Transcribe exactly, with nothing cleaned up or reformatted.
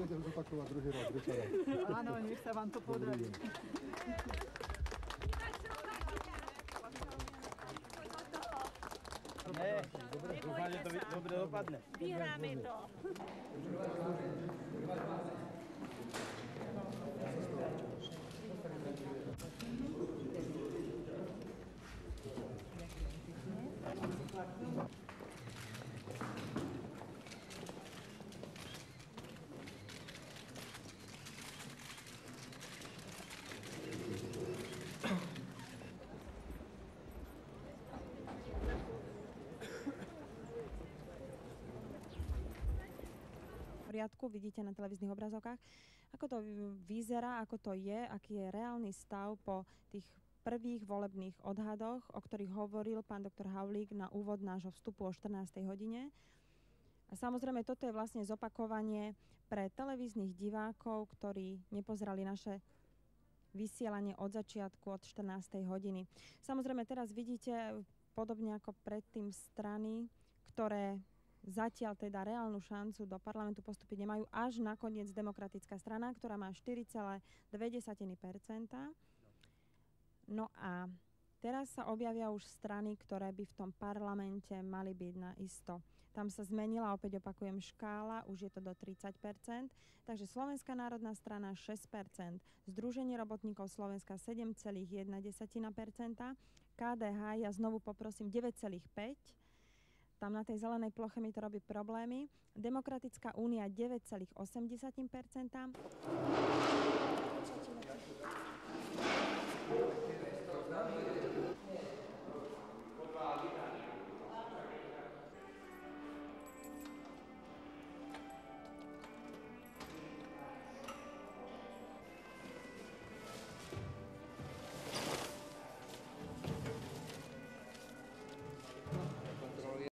Môžete už opakovať druhý raz, Richard. Áno, nech sa vám to podarí. Ne, dúfam, že to dobre dopadne. Vyhráme to. Poriadku, vidíte na televíznych obrazovkách, ako to vyzerá, ako to je, aký je reálny stav po tých prvých volebných odhadoch, o ktorých hovoril pán doktor Havlík na úvod nášho vstupu o štrnástej hodine. A samozrejme, toto je vlastne zopakovanie pre televíznych divákov, ktorí nepozerali naše vysielanie od začiatku, od štrnástej hodiny. Samozrejme, teraz vidíte, podobne ako predtým, strany, ktoré zatiaľ teda reálnu šancu do parlamentu postúpiť nemajú, až nakoniec Demokratická strana, ktorá má štyri celé dve percenta. No a teraz sa objavia už strany, ktoré by v tom parlamente mali byť na isto. Tam sa zmenila, opäť opakujem, škála, už je to do tridsať percent, takže Slovenská národná strana šesť percent, Združenie robotníkov Slovenska sedem celá jedna percenta, ká dé há, ja znovu poprosím, deväť celá päť percenta, tam na tej zelenej ploche mi to robí problémy. Demokratická únia deväť celá osem percenta.